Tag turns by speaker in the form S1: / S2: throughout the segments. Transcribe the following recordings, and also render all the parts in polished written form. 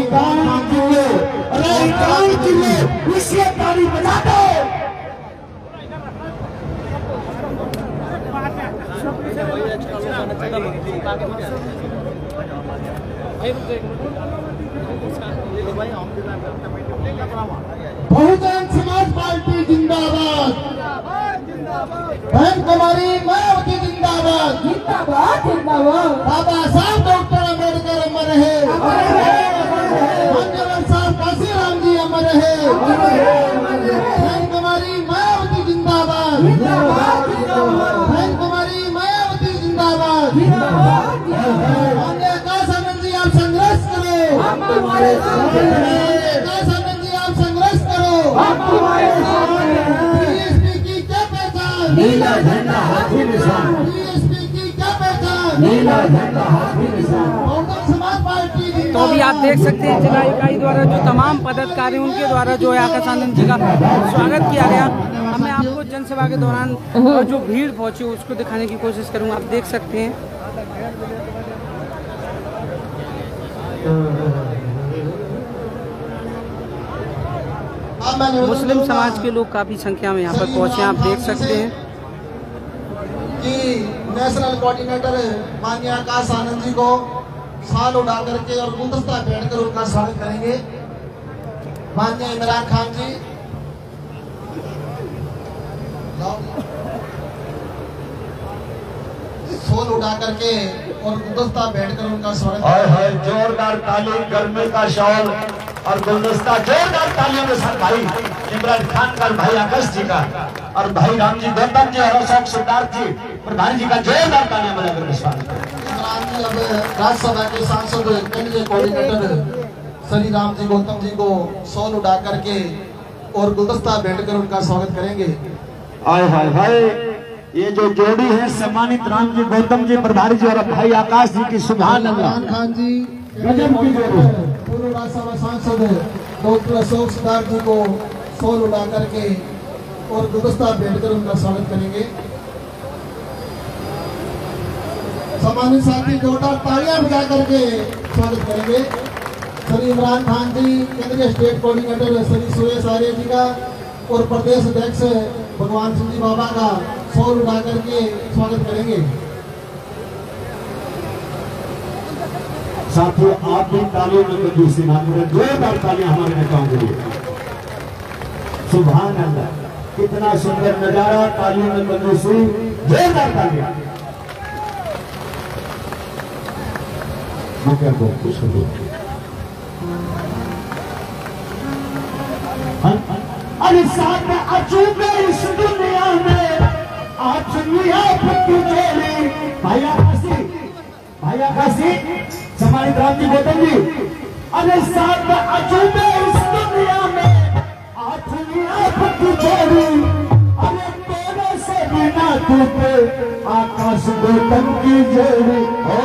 S1: इसलिए ताली बजा दो। बहुजन समाज पार्टी जिंदाबाद, बहन कुमारी मायावती जिंदाबाद, जिंदाबाद जिंदाबाद। बाबा साहब डॉक्टर अम्बेडकर अमर रहे, मान्यवर साहब काशीराम जी अमर रहे। बहन कुमारी मायावती जिंदाबाद, बहन कुमारी मायावती जिंदाबाद। मान्य आकाश आनंद जी आप संघर्ष करो, आकाश आनंद जी आप संघर्ष करो। बीएसपी की क्या पहचान, नीला झंडा हाथी निशान। बीएसपी की क्या पहचान, नीला झंडा हाथी निशान। बहुजन समाज पार्टी।
S2: तो अभी आप देख सकते हैं जिला इकाई द्वारा जो तमाम पदाधिकारी उनके द्वारा जो है आकाश आनंद जी का स्वागत किया गया। अब मैं आपको जनसभा के दौरान जो भीड़ पहुंची उसको दिखाने की कोशिश करूंगा। आप देख सकते हैं मुस्लिम समाज के लोग काफी संख्या में यहाँ पर पहुंचे, आप देख सकते हैं
S1: कि नेशनल कोऑर्डिनेटर माननीय आकाश आनंद जी को शाल उड़ा करके और गुलदस्ता पहनकर उनका स्वागत करेंगे। माननीय इमरान खान जी शॉल उड़ा करके और गुलदस्ता बैठकर उनका स्वागत।
S3: जोरदार ताली, गर्मी का शॉल और गुलदस्ता, जोरदार तालियों के साथ भाई इमरान खान का, भाई आकाश जी का और भाई राम जी गौतम जी और अशोक सिद्धार्थ जी प्रधान जी का जोरदार तालियां बजाकर स्वागत।
S1: इमरान जी अब राज्यसभा के सांसद केंद्रीय कोऑर्डिनेटर श्री राम जी गौतम जी को शॉल उड़ा करके और गुलदस्ता बैठकर उनका स्वागत करेंगे।
S3: आए हाय हाय, ये जो जोड़ी है सम्मानित राम जी गौतम जी प्रधान जी और भाई आकाश जी की सुभान अल्लाह।
S1: इमरान खान जी पूर्व राज्यसभा सांसद डॉक्टर अशोक सिद्धार्थ जी को शॉल उड़ा करके और गुलदस्ता बैठकर उनका स्वागत करेंगे। सम्मानित साथी जोरदार तालियां बजा करके स्वागत करेंगे। श्री इमरान खान जी केंद्रीय स्टेट कोऑर्डिनेटर श्री सुरेश आर्य जी का और प्रदेश अध्यक्ष भगवान सिंह जी बाबा का शॉल उड़ा करके स्वागत करेंगे।
S3: साथियों आप भी तालियों में कंजूसी ना करें, जोरदार तालियां हमारे नेताओं के लिए। सुभान अल्लाह, कितना सुंदर नजारा, तालियों में कंजूसी, जोरदार तालियां। मुझे को खुश करो। अरे साथ अजूबे इस दुनिया में आज दुनिया तुझे भाई आकाशी सम्मानित राम जी गौतम जी। अरे साथ अजूबे इस दुनिया में आज दुनिया तुझे, अरे तेरे से बिना तुझे आकाश गौतम की जोड़ी। हो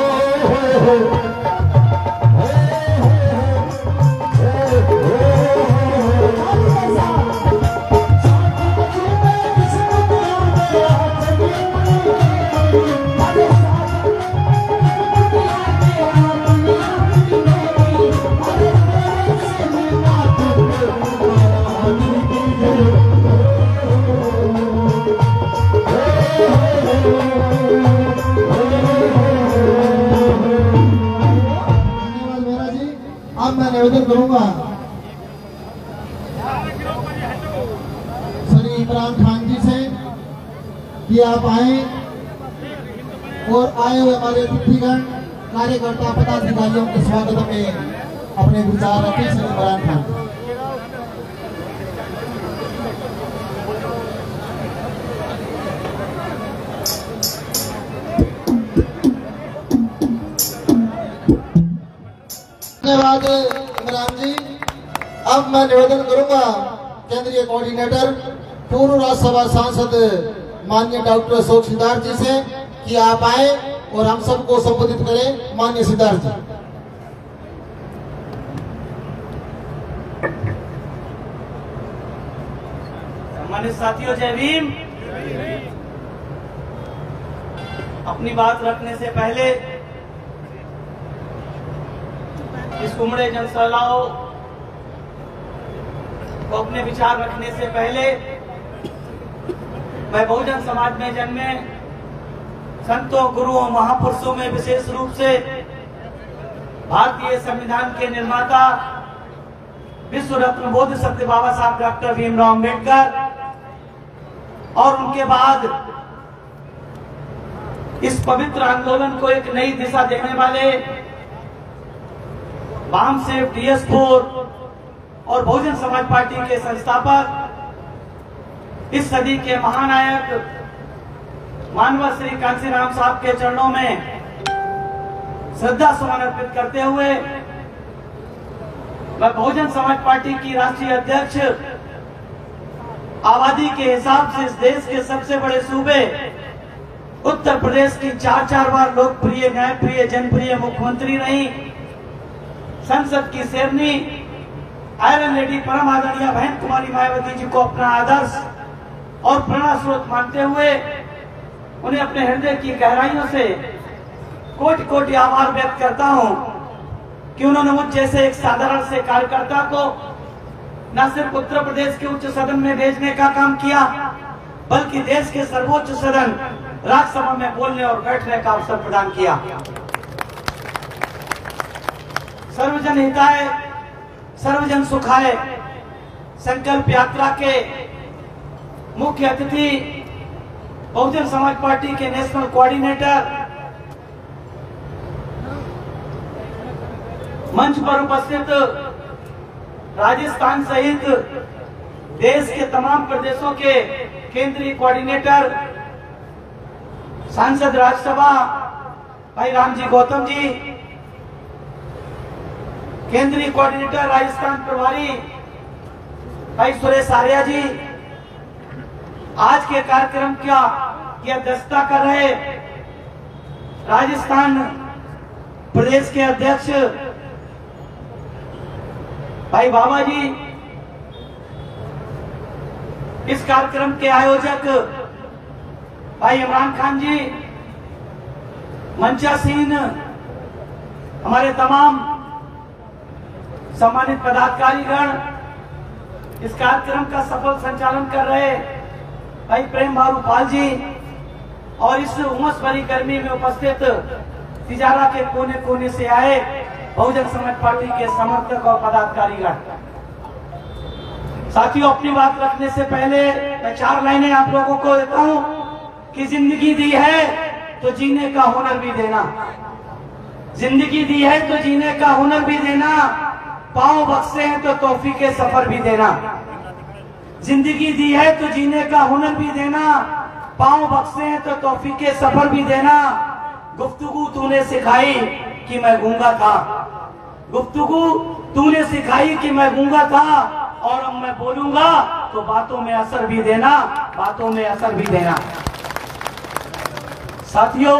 S1: निवेदन करूंगा श्री इमरान खान जी से कि आप आए और आए हुए हमारे अतिथिगण कार्यकर्ता पदाधिकारियों के स्वागत में अपने विचार रखें। श्री इमरान खान। धन्यवाद इमरान जी। अब मैं निवेदन करूंगा केंद्रीय कोऑर्डिनेटर पूर्व राज्यसभा सांसद माननीय डॉक्टर अशोक सिद्धार्थ जी से कि आप आए और हम सबको संबोधित करें। माननीय सिद्धार्थ जी।
S4: सम्मानित साथियों, जय भीम। अपनी बात रखने से पहले इस उमड़े जनसैलाब को अपने विचार रखने से पहले मैं बहुजन समाज में जन्मे संतों, गुरुओं, महापुरुषों में विशेष रूप से भारतीय संविधान के निर्माता विश्व रत्न बोध सत्य बाबा साहब डॉक्टर भीमराव अम्बेडकर और उनके बाद इस पवित्र आंदोलन को एक नई दिशा देने वाले वामसेव, DS4 और बहुजन समाज पार्टी के संस्थापक, इस सदी के महानायक मानव श्री कांशीराम साहब के चरणों में श्रद्धा सुमन अर्पित करते हुए मैं बहुजन समाज पार्टी की राष्ट्रीय अध्यक्ष, आबादी के हिसाब से इस देश के सबसे बड़े सूबे उत्तर प्रदेश की 4 बार लोकप्रिय, न्यायप्रिय, जनप्रिय मुख्यमंत्री रही, संसद की शेरनी, आयरन लेडी, परम आदरणीय बहन कुमारी मायावती जी को अपना आदर्श और प्रेरणा स्रोत मानते हुए उन्हें अपने हृदय की गहराइयों से कोटि कोटि आभार व्यक्त करता हूं कि उन्होंने मुझ जैसे एक साधारण से कार्यकर्ता को न सिर्फ उत्तर प्रदेश के उच्च सदन में भेजने का काम किया, बल्कि देश के सर्वोच्च सदन राज्यसभा में बोलने और बैठने का अवसर प्रदान किया। सर्वजन हिताय सर्वजन सुखाय संकल्प यात्रा के मुख्य अतिथि बहुजन समाज पार्टी के नेशनल कोऑर्डिनेटर, मंच पर उपस्थित राजस्थान सहित देश के तमाम प्रदेशों के केंद्रीय कोऑर्डिनेटर, सांसद राज्यसभा भाई रामजी गौतम जी, केंद्रीय कोऑर्डिनेटर राजस्थान प्रभारी भाई सुरेश आर्या जी, आज के कार्यक्रम की अध्यक्षता कर रहे राजस्थान प्रदेश के अध्यक्ष भाई बाबा जी, इस कार्यक्रम के आयोजक भाई इमरान खान जी, मंचासीन हमारे तमाम सम्मानित पदाधिकारीगण, इस कार्यक्रम का सफल संचालन कर रहे भाई प्रेम भारू पाल जी और इस उमस भरी गर्मी में उपस्थित तिजारा के कोने कोने से आए बहुजन समाज पार्टी के समर्थक और पदाधिकारीगण। साथियों, अपनी बात रखने से पहले मैं 4 लाइनें आप लोगों को देता हूं कि जिंदगी दी है तो जीने का हुनर भी देना, जिंदगी दी है तो जीने का हुनर भी देना, पांव बख्शे हैं तो तौफी के सफर भी देना। जिंदगी दी है तो जीने का हुनर भी देना, पांव बख्शे हैं तो तौफी के सफर भी देना। गुफ्तगू तूने सिखाई कि मैं गूंगा था, गुफ्तगू तूने सिखाई कि मैं गूंगा था, और अब मैं बोलूंगा तो बातों में असर भी देना, बातों में असर भी देना। साथियों,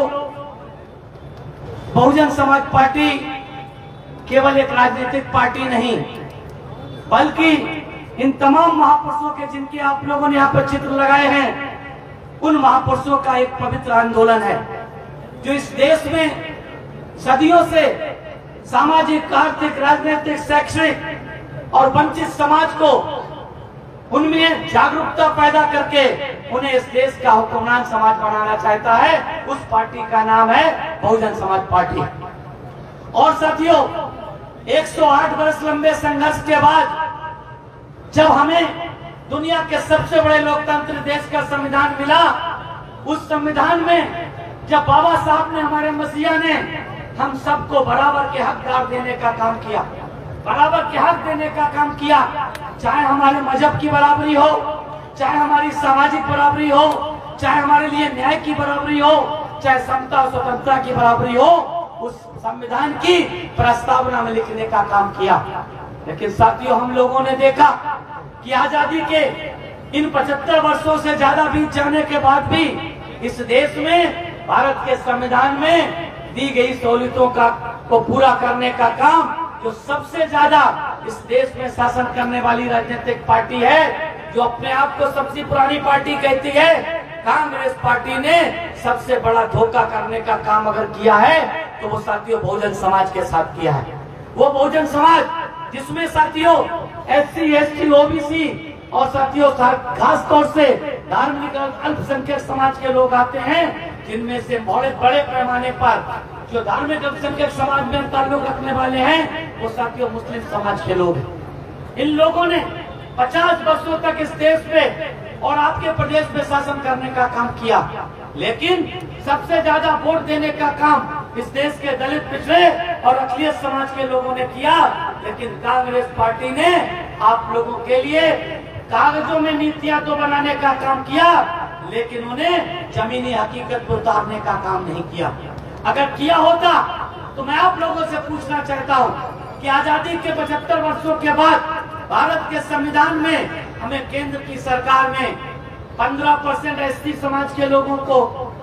S4: बहुजन समाज पार्टी केवल एक राजनीतिक पार्टी नहीं, बल्कि इन तमाम महापुरुषों के जिनके आप लोगों ने यहाँ पर चित्र लगाए हैं, उन महापुरुषों का एक पवित्र आंदोलन है जो इस देश में सदियों से सामाजिक, आर्थिक, राजनीतिक, शैक्षणिक और वंचित समाज को उनमें जागरूकता पैदा करके उन्हें इस देश का हुक्मरान समाज बनाना चाहता है। उस पार्टी का नाम है बहुजन समाज पार्टी। और साथियों, 108 वर्ष लंबे संघर्ष के बाद जब हमें दुनिया के सबसे बड़े लोकतंत्र देश का संविधान मिला, उस संविधान में जब बाबा साहब ने, हमारे मसीहा ने हम सबको बराबर के हकदार देने का काम किया, बराबर के हक देने का काम किया, चाहे हमारे मजहब की बराबरी हो, चाहे हमारी सामाजिक बराबरी हो, चाहे हमारे लिए न्याय की बराबरी हो, चाहे समता और स्वतंत्रता की बराबरी हो, उस संविधान की प्रस्तावना में लिखने का काम किया। लेकिन साथियों, हम लोगों ने देखा कि आजादी के इन 75 वर्षों से ज्यादा बीत जाने के बाद भी इस देश में, भारत के संविधान में दी गई सहूलियतों को पूरा करने का काम जो सबसे ज्यादा इस देश में शासन करने वाली राजनीतिक पार्टी है, जो अपने आप को सबसे पुरानी पार्टी कहती है, कांग्रेस पार्टी ने सबसे बड़ा धोखा करने का काम अगर किया है तो वो साथियों बहुजन समाज के साथ किया है। वो बहुजन समाज जिसमें साथियों SC ST OBC और साथियों खास तौर से धार्मिक अल्पसंख्यक समाज के लोग आते हैं, जिनमें से बहुत बड़े पैमाने पर जो धार्मिक अल्पसंख्यक समाज में ताल्लुक रखने वाले हैं वो साथियों मुस्लिम समाज के लोग हैं। इन लोगों ने 50 वर्षों तक इस देश पे और आपके प्रदेश में शासन करने का काम किया, लेकिन सबसे ज्यादा वोट देने का काम इस देश के दलित, पिछड़े और अखिलेश समाज के लोगों ने किया। लेकिन कांग्रेस पार्टी ने आप लोगों के लिए कागजों में नीतियां तो बनाने का काम किया, लेकिन उन्हें जमीनी हकीकत को उतारने का काम नहीं किया। अगर किया होता तो मैं आप लोगों से पूछना चाहता हूं कि आजादी के 75 वर्षों के बाद भारत के संविधान में हमें केंद्र की सरकार में 15% SC समाज के लोगों को,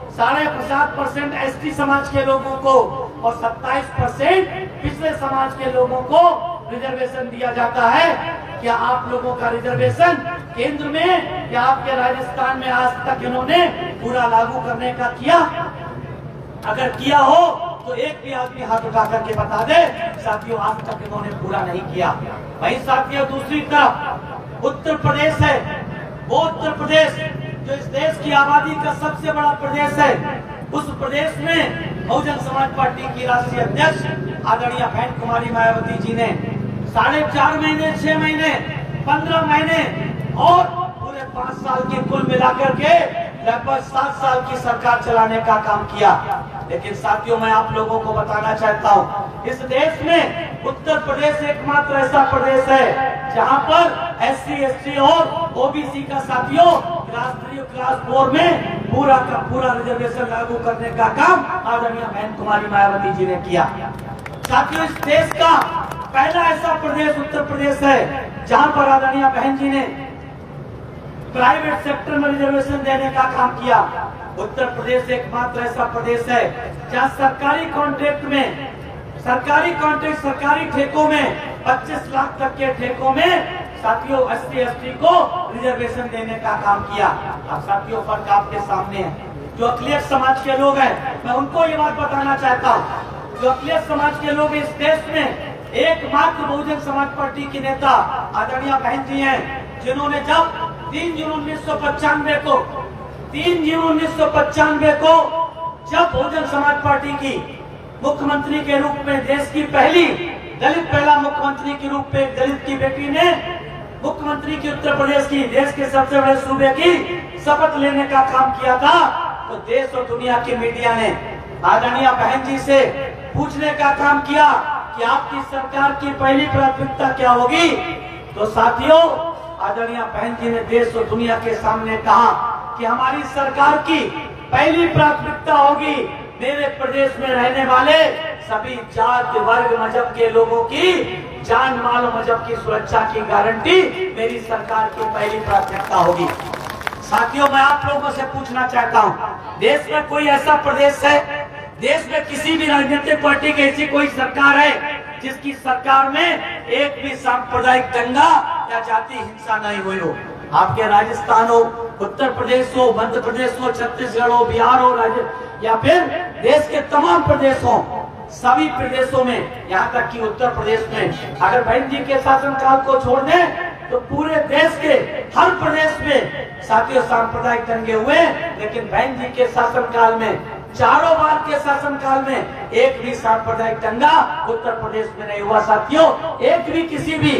S4: 7.5% ST समाज के लोगों को और 27% पिछले समाज के लोगों को रिजर्वेशन दिया जाता है। क्या आप लोगों का रिजर्वेशन केंद्र में या आपके राजस्थान में आज तक इन्होंने पूरा लागू करने का किया? अगर किया हो तो एक भी आदमी हाथ उठा करके बता दे साथियों आज तक इन्होंने पूरा नहीं किया। वही साथियों दूसरी तरफ उत्तर प्रदेश है, वो उत्तर प्रदेश जो इस देश की आबादी का सबसे बड़ा प्रदेश है, उस प्रदेश में बहुजन समाज पार्टी की राष्ट्रीय अध्यक्ष आदरणीय बहन कुमारी मायावती जी ने 4.5 महीने, 6 महीने, 15 महीने और पूरे 5 साल के कुल मिलाकर के लगभग 7 साल की सरकार चलाने का काम किया। लेकिन साथियों मैं आप लोगों को बताना चाहता हूं, इस देश में उत्तर प्रदेश एकमात्र ऐसा प्रदेश है जहां पर SC ST और OBC का साथियों क्लास 4 में पूरा का पूरा रिजर्वेशन लागू करने का काम आदरणीय बहन कुमारी मायावती जी ने किया। साथियों इस देश का पहला ऐसा प्रदेश उत्तर प्रदेश है जहां पर आदरणीय बहन जी ने प्राइवेट सेक्टर में रिजर्वेशन देने का काम किया। उत्तर प्रदेश एकमात्र ऐसा प्रदेश है जहां सरकारी ठेकों में 25 लाख तक के ठेकों में साथियों SC ST को रिजर्वेशन देने का काम किया। अब साथियों फर्क आपके सामने है। जो अखिलेश समाज के लोग हैं मैं उनको ये बात बताना चाहता हूँ, जो अखिलेश समाज के लोग इस देश में एकमात्र बहुजन समाज पार्टी की नेता आदरणीय बहन जी हैं, जिन्होंने जब 3 जून 1995 को जब बहुजन समाज पार्टी की मुख्यमंत्री के रूप में देश की पहला मुख्यमंत्री के रूप में दलित की बेटी ने मुख्यमंत्री की उत्तर प्रदेश की देश के सबसे बड़े सूबे की शपथ लेने का काम किया था, तो देश और दुनिया की मीडिया ने आदरणीय बहन जी से पूछने का काम किया कि आपकी सरकार की पहली प्राथमिकता क्या होगी। तो साथियों आदरणीय बहन जी ने देश और दुनिया के सामने कहा कि हमारी सरकार की पहली प्राथमिकता होगी मेरे प्रदेश में रहने वाले सभी जाति, वर्ग, मजहब के लोगों की जान, माल और मजहब की सुरक्षा की गारंटी मेरी सरकार की पहली प्राथमिकता होगी। साथियों मैं आप लोगों से पूछना चाहता हूं, देश में कोई ऐसा प्रदेश है, देश में किसी भी राजनीतिक पार्टी की ऐसी कोई सरकार है जिसकी सरकार में एक भी सांप्रदायिक दंगा या जाति हिंसा नहीं हुई हो? आपके राजस्थान हो, उत्तर प्रदेश हो, मध्य प्रदेश हो, छत्तीसगढ़ हो, बिहार हो, या फिर देश के तमाम प्रदेशों, सभी प्रदेशों में, यहाँ तक कि उत्तर प्रदेश में अगर बहन जी के शासनकाल को छोड़ दें तो पूरे देश के हर प्रदेश में साथियों सांप्रदायिक दंगे हुए, लेकिन बहन जी के शासनकाल में चारों बार के शासनकाल में एक भी सांप्रदायिक दंगा उत्तर प्रदेश में नहीं हुआ। साथियों एक भी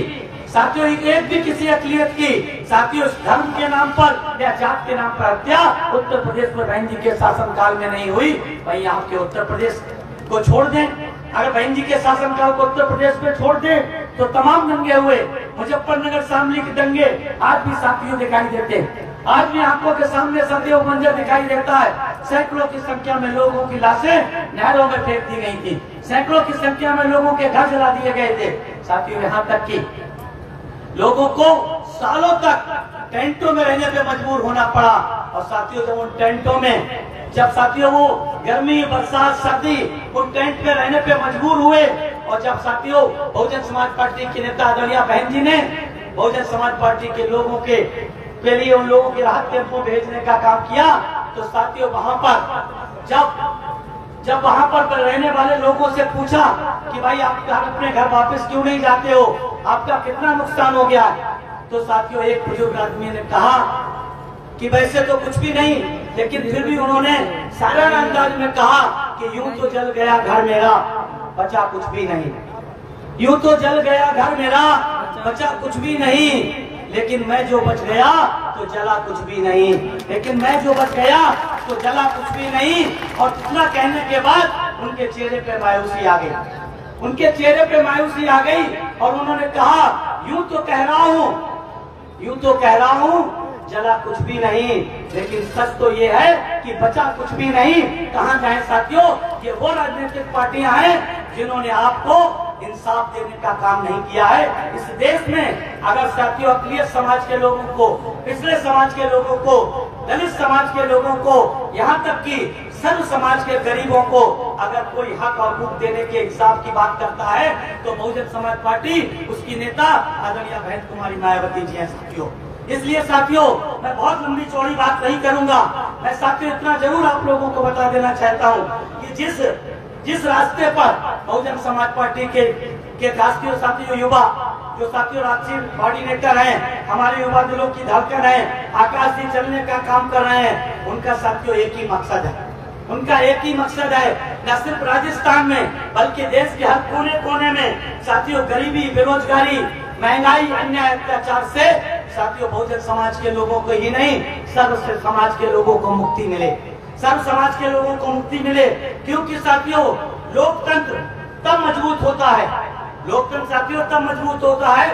S4: किसी अकलियत की साथियों धर्म के नाम पर या जात के नाम पर हत्या उत्तर प्रदेश में बहन जी के शासनकाल में नहीं हुई। वहीं आपके उत्तर प्रदेश को छोड़ दें, अगर बहन जी के शासनकाल को उत्तर प्रदेश में छोड़ दें तो तमाम दंगे हुए, मुजफ्फरनगर शामली के दंगे आज भी साथियों दिखाई देते हैं, आज भी आंखों के सामने सदैव मंजर दिखाई देता है। सैकड़ों की संख्या में लोगों की लाशें नहरों में फेंक दी गई थी, सैकड़ों की संख्या में लोगों के घर जला दिए गए थे। साथियों यहाँ तक कि लोगों को सालों तक टेंटों में रहने पे मजबूर होना पड़ा। और साथियों जब उन टेंटों में साथियों वो गर्मी, बरसात, सर्दी उन टेंट में रहने पे मजबूर हुए, और जब साथियों बहुजन समाज पार्टी के नेता आदरणीय बहन जी ने बहुजन समाज पार्टी के लोगों के लिए उन लोगों की राहत टेम्पो भेजने का काम किया, तो साथियों वहां पर जब जब वहां पर रहने वाले लोगों से पूछा कि भाई आप अपने घर वापस क्यों नहीं जाते हो, आपका कितना नुकसान हो गया, तो साथियों एक बुजुर्ग आदमी ने कहा कि वैसे तो कुछ भी नहीं, लेकिन फिर भी उन्होंने साधारण अंदाज में कहा कि यूं तो जल गया घर मेरा, बचा कुछ भी नहीं। यूं तो जल गया घर मेरा, बचा कुछ भी नहीं, लेकिन मैं जो बच गया तो जला कुछ भी नहीं, लेकिन मैं जो बच गया तो जला कुछ भी नहीं। और इतना कहने के बाद उनके चेहरे पे मायूसी आ गई, उनके चेहरे पे मायूसी आ गई और उन्होंने कहा यूं तो कह रहा हूं, यूं तो कह रहा हूं जला कुछ भी नहीं, लेकिन सच तो ये है कि बचा कुछ भी नहीं। कहां जाए साथियों, ये वो राजनीतिक पार्टियां हैं जिन्होंने आपको इंसाफ देने का काम नहीं किया है इस देश में। अगर साथियों अकलियत समाज के लोगों को, पिछड़े समाज के लोगों को, दलित समाज के लोगों को, यहाँ तक कि सर्व समाज के गरीबों को अगर कोई हक और हुक देने के इंसाफ की बात करता है तो बहुजन समाज पार्टी, उसकी नेता आदरणीय बहन कुमारी मायावती जी हैं साथियों। इसलिए साथियों मैं बहुत लंबी चौड़ी बात नहीं करूंगा, मैं साथियों इतना जरूर आप लोगों को बता देना चाहता हूं कि जिस रास्ते पर बहुजन समाज पार्टी के राष्ट्रीय साथियों युवा, जो साथियों राष्ट्रीय कोऑर्डिनेटर हैं, हमारे युवा दिलों की धड़कन है, आकाश जी चलने का काम कर रहे हैं, उनका साथियों एक ही मकसद है, उनका एक ही मकसद है, न सिर्फ राजस्थान में बल्कि देश के हर कोने कोने में साथियों गरीबी, बेरोजगारी, महंगाई, अन्याय, अत्याचार से साथियों बहुजन समाज के लोगों को ही नहीं, सर्व समाज के लोगों को मुक्ति मिले, सर्व समाज के लोगों को मुक्ति मिले। क्योंकि साथियों लोकतंत्र तब मजबूत होता है, लोकतंत्र साथियों तब मजबूत होता है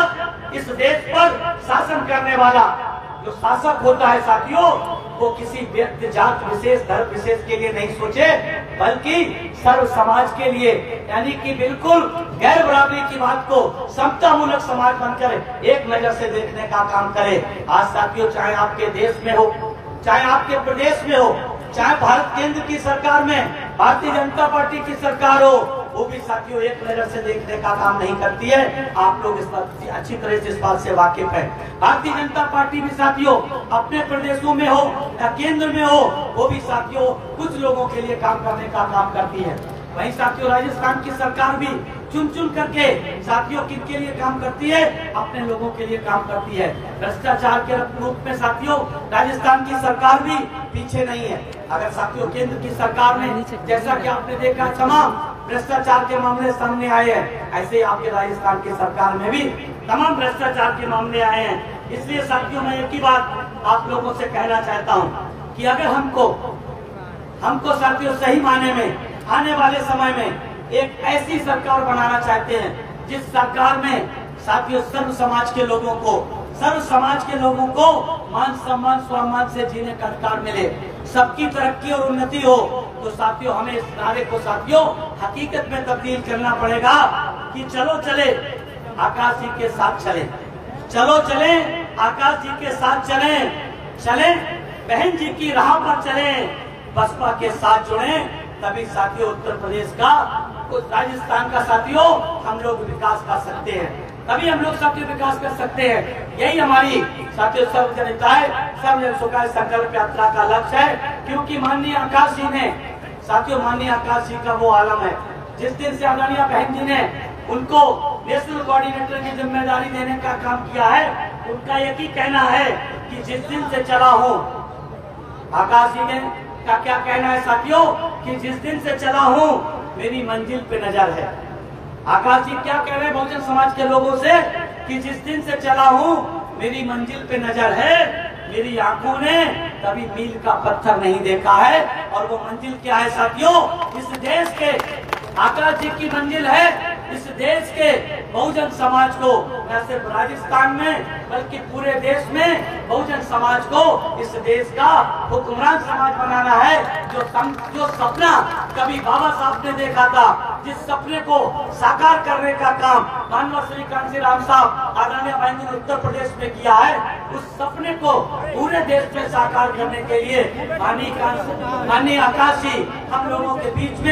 S4: जब इस देश पर शासन करने वाला जो शासक होता है साथियों, वो किसी व्यक्ति, जात विशेष, धर्म विशेष के लिए नहीं सोचे, बल्कि सर्व समाज के लिए, यानी कि बिल्कुल गैर बराबरी की बात को समता मूलक समाज बनकर एक नजर से देखने का काम करे। आज साथियों चाहे आपके देश में हो, चाहे आपके प्रदेश में हो, चाहे भारत केंद्र की सरकार में भारतीय जनता पार्टी की सरकार हो, वो भी साथियों एक नजर से देखने का काम नहीं करती है। आप लोग इस बात अच्छी तरह से इस बात से वाकिफ है। भारतीय जनता पार्टी भी साथियों अपने प्रदेशों में हो या केंद्र में हो, वो भी साथियों कुछ लोगों के लिए काम करने का काम करती है। वहीं साथियों राजस्थान की सरकार भी चुन चुन करके साथियों किनके लिए काम करती है, अपने लोगों के लिए काम करती है। भ्रष्टाचार के रूप में साथियों राजस्थान की सरकार भी पीछे नहीं है। अगर साथियों केंद्र की सरकार ने, जैसा कि आपने देखा तमाम भ्रष्टाचार के मामले सामने आए हैं, ऐसे ही आपके राजस्थान की सरकार में भी तमाम भ्रष्टाचार के मामले आए हैं। इसलिए साथियों मैं एक ही बात आप लोगों से कहना चाहता हूँ कि अगर हमको साथियों सही मायने में आने वाले समय में एक ऐसी सरकार बनाना चाहते हैं जिस सरकार में साथियों सर्व समाज के लोगों को मान सम्मान स्वाभिमान से जीने का अधिकार मिले, सबकी तरक्की और उन्नति हो, तो साथियों हमें इस नारे को साथियों हकीकत में तब्दील करना पड़ेगा कि चलो चले आकाश जी के साथ चले, चलो चले आकाश जी के साथ चले बहन जी की राह पर चले, बसपा के साथ जुड़े, तभी साथियों उत्तर प्रदेश का, राजस्थान का साथियों हम लोग विकास कर सकते हैं, तभी हम लोग साथियों विकास कर सकते हैं। यही हमारी साथियों सर्व जनहिताय सर्वजन सुखाय संकल्प यात्रा का लक्ष्य है। क्योंकि माननीय आकाश जी ने साथियों, माननीय आकाश जी का वो आलम है जिस दिन से आदरणीय बहन जी ने उनको नेशनल कोऑर्डिनेटर की जिम्मेदारी देने का काम किया है, उनका एक ही कहना है कि जिस दिन से चला हूँ, आकाश जी ने का क्या कहना है साथियों कि जिस दिन से चला हूँ मेरी मंजिल पे नजर है। आकाश जी क्या कह रहे हैं बहुजन समाज के लोगों से कि जिस दिन से चला हूँ मेरी मंजिल पे नजर है, मेरी आंखों ने कभी मील का पत्थर नहीं देखा है। और वो मंजिल क्या है साथियों, इस देश के आकाश जी की मंजिल है इस देश के बहुजन समाज को न सिर्फ राजस्थान में बल्कि पूरे देश में बहुजन समाज को इस देश का हुक्मरान समाज बनाना है। जो सपना कभी बाबा साहब ने देखा था, जिस सपने को साकार करने का काम माननीय श्री कांसी राम साहब आदरणीय बहन जी ने उत्तर प्रदेश में किया है, उस सपने को पूरे देश में साकार करने के लिए माननीय आकाश जी हम लोगों के बीच में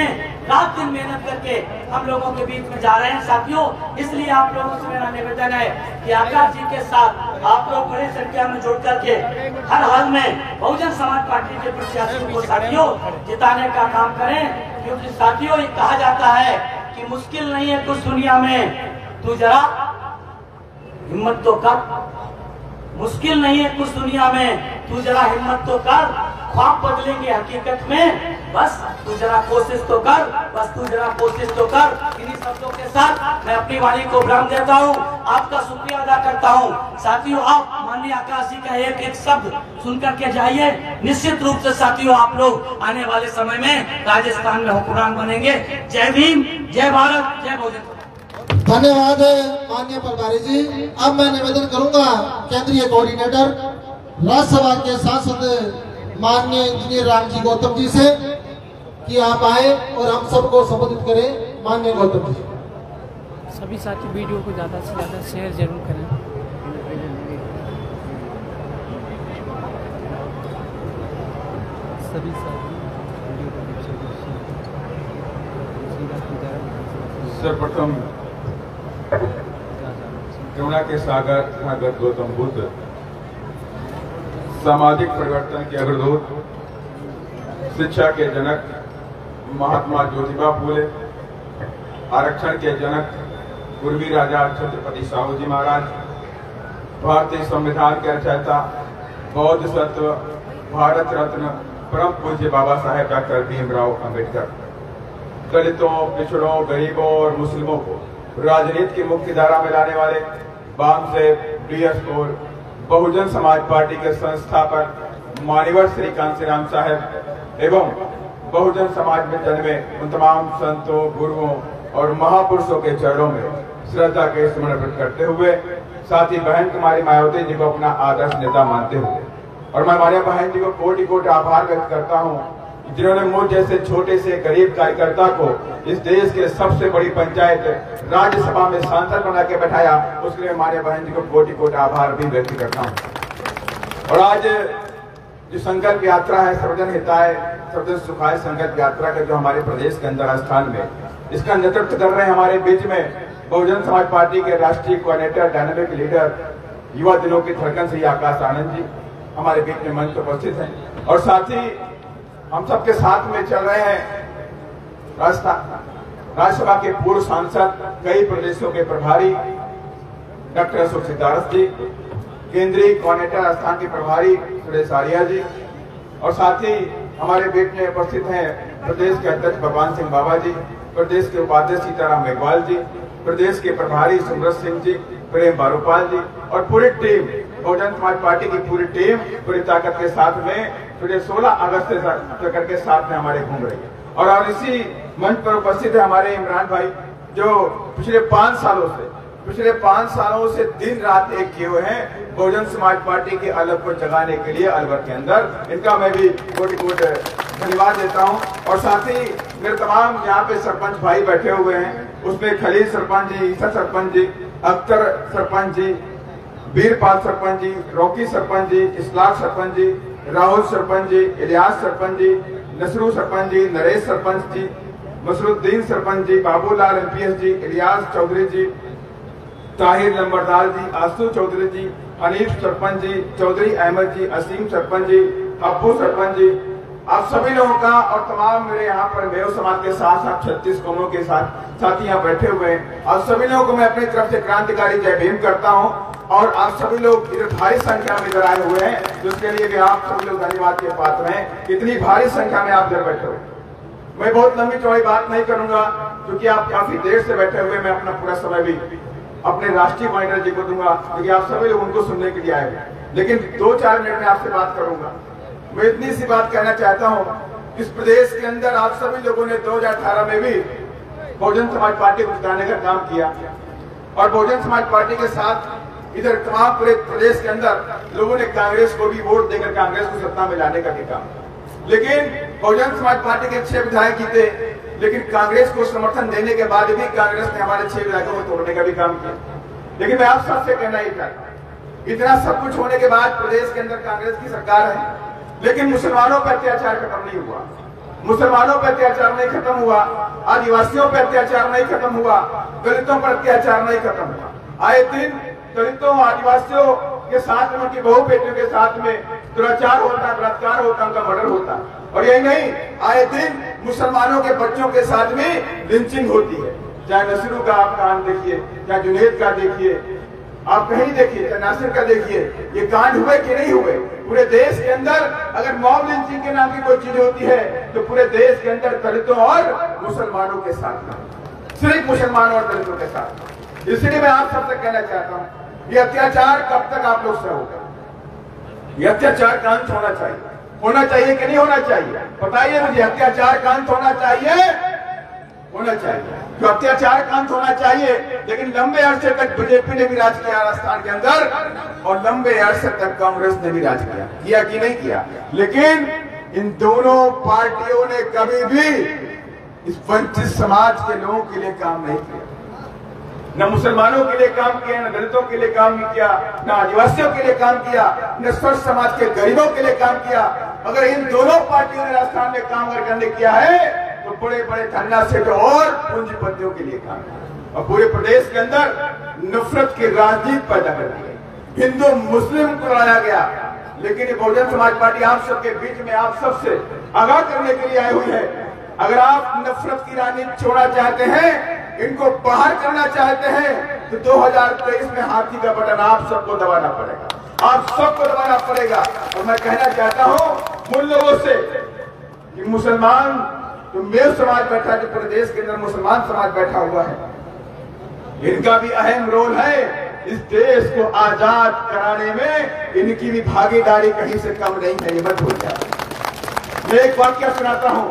S4: रात दिन मेहनत करके हम लोगों के बीच में जा रहे हैं साथियों। इसलिए आप लोगों से मेरा निवेदन है कि आकाश जी के साथ आप लोग बड़ी संख्या में जुड़ करके हर हाल में बहुजन समाज पार्टी के प्रत्याशियों को साथियों जिताने का काम करें। क्योंकि साथियों ये कहा जाता है कि मुश्किल नहीं है कुछ दुनिया में, तू जरा हिम्मत तो कर। मुश्किल नहीं है कुछ दुनिया में, तू जरा हिम्मत तो कर। ख्वाब बदलेंगे हकीकत में, बस तू जरा कोशिश तो कर, बस तू जरा कोशिश तो कर। इन्हीं शब्दों के साथ मैं अपनी वाणी को विराम देता हूँ, आपका शुक्रिया अदा करता हूँ। साथियों आप माननीय आकाश जी का एक एक शब्द सुन करके जाइए। निश्चित रूप से साथियों आप लोग आने वाले समय में राजस्थान में हुक्मरान बनेंगे। जय भीम, जय भारत, जय बहुजन।
S1: धन्यवाद माननीय प्रभारी जी। अब मैं निवेदन करूंगा केंद्रीय कोऑर्डिनेटर राज्यसभा के सांसद माननीय इंजीनियर रामजी गौतम जी से कि आप आए और हम सबको संबोधित करें। माननीय गौतम जी।
S2: सभी साथी वीडियो को ज़्यादा से ज़्यादा शेयर जरूर करें। सभी
S5: सर्वप्रथम करुणा के सागर भागवत गौतम बुद्ध, सामाजिक परिवर्तन के अग्रदूत, शिक्षा के जनक महात्मा ज्योतिबा फूले, आरक्षण के जनक पूर्वी राजा छत्रपति साहू जी महाराज, भारतीय संविधान के रचयिता, बौद्ध सत्व, भारत रत्न परम पूज्य बाबा साहेब डॉक्टर भीमराव अंबेडकर, दलितों, पिछड़ों, गरीबों और मुस्लिमों को राजनीति की मुख्य धारा में लाने वाले बामसेब, डीएस और बहुजन समाज पार्टी के संस्थापक मान्यवर श्री कांसीराम साहेब एवं बहुजन समाज में जन्मे उन तमाम संतों, गुरुओं और महापुरुषों के चरणों में श्रद्धा के स्मरण व्यक्त करते हुए, साथ ही बहन कुमारी मायावती जी को अपना आदर्श नेता मानते हुए, और मैं मान्य बहन जी को कोटि कोटि आभार व्यक्त करता हूँ जिन्होंने मुझ जैसे छोटे से गरीब कार्यकर्ता को इस देश के सबसे बड़ी पंचायत राज्यसभा में सांसद बना के बैठाया। उसके लिए मान्य बहन जी को कोटि कोटि आभार भी व्यक्त करता हूँ। और आज जो संकल्प यात्रा है, सर्वजन हिताय सर्वजन सुखाय संकल्प यात्रा का जो हमारे प्रदेश के अंदर स्थान में, इसका नेतृत्व कर रहे हैं हमारे बीच में बहुजन समाज पार्टी के राष्ट्रीय कोऑर्डिनेटर, डायनामिक लीडर, युवा दिनों की धड़कन श्री आकाश आनंद जी हमारे बीच में मंच पर उपस्थित हैं। और साथ ही हम सबके साथ में चल रहे हैं राज्यसभा के पूर्व सांसद, कई प्रदेशों के प्रभारी डॉक्टर अशोक सिद्धार्थ जी, केंद्रीय कोऑर्डिनेटर राजस्थान के प्रभारी सुरेश आर्या जी, और साथ ही हमारे बीच में उपस्थित हैं प्रदेश के अध्यक्ष भगवान सिंह बाबा जी, प्रदेश के उपाध्यक्ष सीताराम मेघवाल जी, प्रदेश के प्रभारी सुब्रत सिंह जी, प्रेम बारूपाल जी और पूरी टीम, बहुजन समाज पार्टी की पूरी टीम पूरी ताकत के साथ में 16 अगस्त से करके साथ में हमारे घूम रही है। और इसी मंच पर उपस्थित है हमारे इमरान भाई, जो पिछले 5 सालों से दिन रात एक किए हुए हैं बहुजन समाज पार्टी के अलग को जगाने के लिए अलवर के अंदर। इनका मैं भी कोटि कोटि धन्यवाद देता हूं। और साथ ही मेरे तमाम यहाँ पे सरपंच भाई बैठे हुए हैं, उसमें खलील सरपंच जी, ईसा सरपंच जी, अख्तर सरपंच जी, वीरपाल सरपंच जी, रॉकी सरपंच जी, इस्लाक सरपंच जी, राहुल सरपंच जी, इलियास सरपंच जी, नसरू सरपंच जी, नरेश सरपंच जी, मसरुद्दीन सरपंच जी, बाबूलाल एमपीएस जी, इलियास चौधरी जी, ताहिर नंबरदार जी, आसू चौधरी जी, हनीफ सरपंच जी, चौधरी अहमद जी, असीम सरपंच जी, अब्बू सरपंच जी, आप सभी लोगों का और तमाम मेरे यहाँ पर मेरे समाज के साथ साथ 36 कौमों के साथ यहाँ बैठे हुए हैं, आप सभी लोगों को मैं अपनी तरफ से क्रांतिकारी जय भीम करता हूँ। और आप सभी लोग इधर भारी संख्या में इधर आए हुए हैं, जिसके लिए भी आप सभी लोग धन्यवाद के पात्र हैं। इतनी भारी संख्या में आप इधर बैठे हुए। मैं बहुत लंबी चौड़ी बात नहीं करूंगा क्योंकि आप काफी देर से बैठे हुए। मैं अपना पूरा समय भी अपने राष्ट्रीय कोऑर्डिनेटर जी को दूंगा क्योंकि आप सभी लोग उनको सुनने के लिए आए हुए। लेकिन 2-4 मिनट में आपसे बात करूंगा। मैं इतनी सी बात कहना चाहता हूँ, इस प्रदेश के अंदर आप सभी लोगों ने 2018 में भी बहुजन समाज पार्टी को जिताने का काम किया और बहुजन समाज पार्टी के साथ इधर तमाम पूरे प्रदेश के अंदर लोगों ने कांग्रेस को भी वोट देकर कांग्रेस को सत्ता में लाने का भी काम। लेकिन बहुजन समाज पार्टी के 6 विधायक जीते, लेकिन कांग्रेस को समर्थन देने के बाद भी कांग्रेस ने हमारे 6 विधायकों को तोड़ने का भी काम किया। लेकिन मैं आप सबसे कहना ही चाहता हूं, इतना सब कुछ होने के बाद प्रदेश के अंदर कांग्रेस की सरकार है, लेकिन मुसलमानों पर अत्याचार खत्म नहीं हुआ। मुसलमानों पर अत्याचार नहीं खत्म हुआ, आदिवासियों पर अत्याचार नहीं खत्म हुआ, दलितों पर अत्याचार नहीं खत्म हुआ। आए दिन दलितों आदिवासियों के साथ में, उनकी बहू बेटियों के साथ में दुराचार होता है, बलात्कार होता है, उनका मर्डर होता है। और यही नहीं, आए दिन मुसलमानों के बच्चों के साथ में लिंचिंग होती है। चाहे नसीरू का आप कांड देखिए, चाहे जुनेद का देखिए, आप कहीं देखिए, चाहे नासिर का देखिए, ये कांड हुए कि नहीं हुए। पूरे देश के अंदर अगर मॉब लिंचिंग के नाम की कोई चीज होती है तो पूरे देश के अंदर दलितों और मुसलमानों के साथ, सिर्फ मुसलमानों और दलितों के साथ। इसलिए मैं आप सबसे कहना चाहता हूँ, ये अत्याचार कब तक आप लोग से होगा? ये अत्याचार का अंत होना चाहिए, होना चाहिए कि नहीं होना चाहिए? बताइए मुझे, अत्याचार का अंत होना चाहिए? होना चाहिए। जो अत्याचार का अंत होना चाहिए, लेकिन लंबे अरसे तक बीजेपी ने भी राज किया राजस्थान के अंदर, और लंबे अरसे तक कांग्रेस ने भी राज किया कि नहीं किया? लेकिन इन दोनों पार्टियों ने कभी भी इस वंचित समाज के लोगों के लिए काम नहीं किया। न मुसलमानों के लिए काम किया, न दलितों के लिए काम नहीं किया, न आदिवासियों के लिए काम किया, न स्वस्थ समाज के गरीबों के लिए काम किया। अगर इन दोनों पार्टियों ने राजस्थान में काम करने किया है तो बड़े बड़े धन्ना से और पूंजीपतियों के लिए काम किया, और पूरे प्रदेश के अंदर नफरत की राजनीति पैदा कर दी, हिंदू मुस्लिम को लड़ाया गया। लेकिन ये बहुजन समाज पार्टी आप सबके बीच में आप सबसे आगाह करने के लिए आई हुई है। अगर आप नफरत की राजनीति छोड़ना चाहते हैं, इनको बाहर करना चाहते हैं, तो 2023 में हाथी का बटन आप सबको दबाना पड़ेगा, आप सबको दबाना पड़ेगा। और मैं कहना चाहता हूं उन लोगों से कि मुसलमान जो मेव समाज बैठा, जो पूरे देश के अंदर मुसलमान समाज बैठा हुआ है, इनका भी अहम रोल है। इस देश को आजाद कराने में इनकी भी भागीदारी कहीं से कम नहीं है, ये मत भूल जाए। मैं एक वाक्य सुनाता हूं,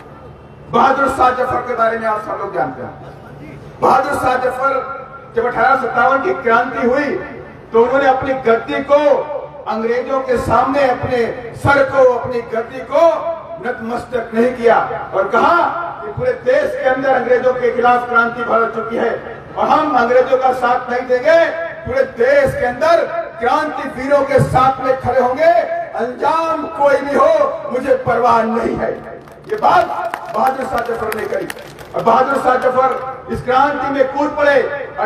S5: बहादुर शाह जफर के बारे में आप सब लोग जानते हैं। बहादुर शाह जफर जब 1857 की क्रांति हुई तो उन्होंने अपनी गद्दी को अंग्रेजों के सामने, अपने सर को, अपनी गद्दी को नतमस्तक नहीं किया और कहा कि पूरे देश के अंदर अंग्रेजों के खिलाफ क्रांति भर चुकी है और हम अंग्रेजों का साथ नहीं देंगे, पूरे देश के अंदर क्रांति वीरों के साथ में खड़े होंगे, अंजाम कोई भी हो मुझे परवाह नहीं है। ये बात बहादुर शाह जफर ने कही और बहादुर शाह जफर इस क्रांति में कूद पड़े,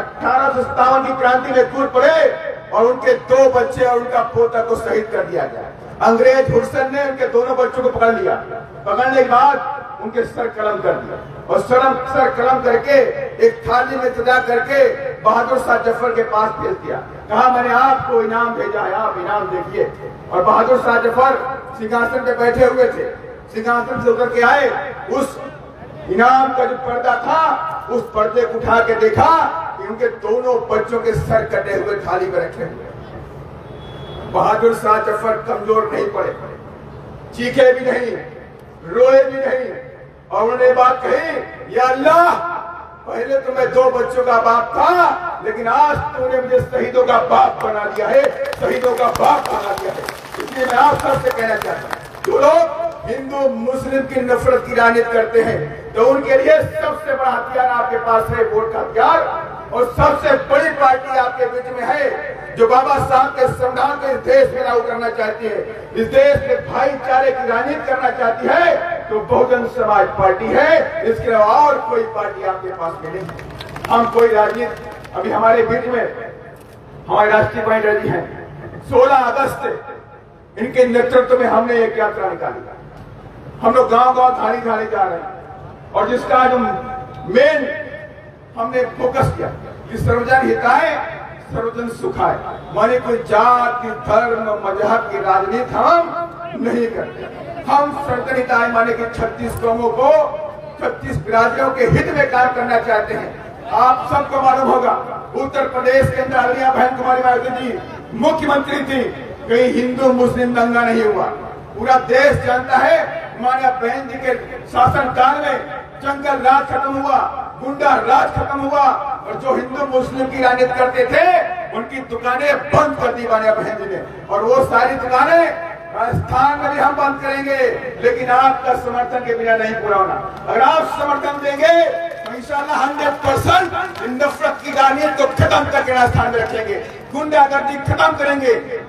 S5: 1857 की क्रांति में कूद पड़े और उनके 2 बच्चे और उनका पोता को शहीद कर दिया गया। अंग्रेज हुसैन ने उनके दोनों बच्चों को पकड़ लिया, पकड़ने के बाद उनके सर कलम कर दिया और सर कलम करके एक थाली में सजा करके बहादुर शाह जफर के पास भेज दिया। कहा मैंने आपको इनाम भेजा है, आप इनाम देखिए। और बहादुर शाह जफर सिंहासन पे बैठे हुए थे, सिंहासन से उतर के आए, उस इनाम का जो पर्दा था उस पर्दे को उठा के देखा कि उनके दोनों बच्चों के सर कटे हुए थाली में रखे हुए। बहादुर शाह जफर कमजोर नहीं पड़े, चीखे भी नहीं, रोए भी नहीं और उन्होंने बात कही, या अल्लाह पहले तो मैं 2 बच्चों का बाप था, लेकिन आज तूने मुझे शहीदों का बाप बना दिया है, शहीदों का बाप बना दिया है। इसलिए मैं आप सबसे कहना चाहता हूँ, जो लोग हिंदू मुस्लिम की नफरत की राजनीति करते हैं तो उनके लिए सबसे बड़ा हथियार आपके पास है वोट का हथियार। और सबसे बड़ी पार्टी आपके बीच में है जो बाबा साहब के संविधान को इस देश में लागू करना चाहती है, इस देश में भाईचारे की राजनीति करना चाहती है, तो बहुजन समाज पार्टी है। इसके अलावा और कोई पार्टी आपके पास में नहीं। हम कोई राजनीति, अभी हमारे बीच में हमारे राष्ट्रीय पार्टी जी हैं, 16 अगस्त इनके नेतृत्व में हमने एक यात्रा निकाली। हम लोग गांव-गांव, थाली-थाली जा रहे हैं और जिसका जो मेन हमने फोकस किया कि सर्वजन हिताय सर्वजन सुखाय, माने कोई जाति धर्म मजहब की राजनीति हम नहीं करते। हम सर्वजन हिताय माने कि 36 कौमों को, 36 बिरादरियों के हित में काम करना चाहते हैं। आप सबको मालूम होगा उत्तर प्रदेश के अंदर आलिया बहन कुमारी मायावती जी मुख्यमंत्री थी, कहीं हिंदू मुस्लिम दंगा नहीं हुआ। पूरा देश जानता है माया बहन जी के शासन काल में जंगल राज खत्म हुआ, गुंडा राज खत्म हुआ और जो हिंदू मुस्लिम की राजनीति करते थे उनकी दुकानें बंद कर दी माया बहन जी ने। और वो सारी दुकानें राजस्थान में भी हम बंद करेंगे, लेकिन आपका समर्थन के बिना नहीं पूरा होना। अगर आप समर्थन देंगे तो इंशाल्लाह 100% नफरत की राजनीति को खत्म करके राजस्थान में रखेंगे, गुंडागर्दी खत्म करेंगे।